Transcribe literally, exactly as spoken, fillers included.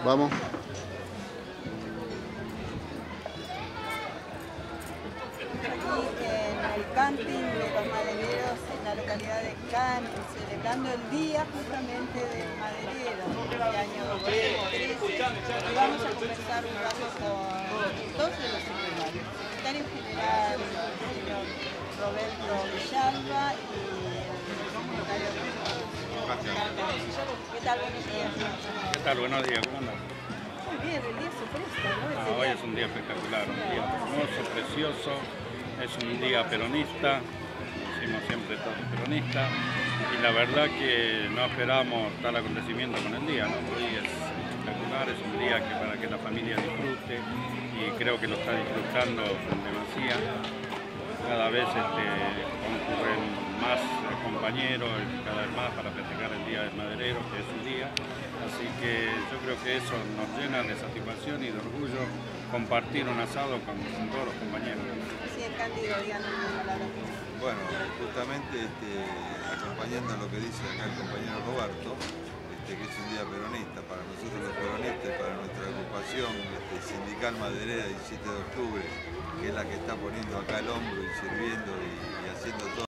Vamos. Aquí en el camping de los madereros en la localidad de Canning, celebrando el día justamente del maderero este año dos mil trece. Y vamos a conversar un rato con dos de los secretarios, el secretario general, el señor Roberto Villalba, y el secretario de ¿Qué tal? Buenos días. ¿Qué tal? Buenos días, ¿cómo andas? Muy bien, el día se presta, ¿no? Ah, Ese hoy día. es un día espectacular, un día hermoso, precioso, es un día peronista, decimos siempre todos peronistas, y la verdad que no esperamos tal acontecimiento con el día, ¿no? Hoy es espectacular, es un día que para que la familia disfrute, y creo que lo está disfrutando con demasía. Cada vez este, concurren más compañeros, cada vez más para festejar el Día del Maderero, que es su día. Así que yo creo que eso nos llena de satisfacción y de orgullo compartir un asado con, con todos los compañeros. Sí, en Cándido, díganos una palabra. Bueno, justamente este, acompañando a lo que dice acá el compañero Roberto, este, que es un día peronista para nosotros los peronistas, para nuestra agrupación este, sindical maderera diecisiete de octubre, que es la que está poniendo acá el hombro y sirviendo y, y haciendo todo.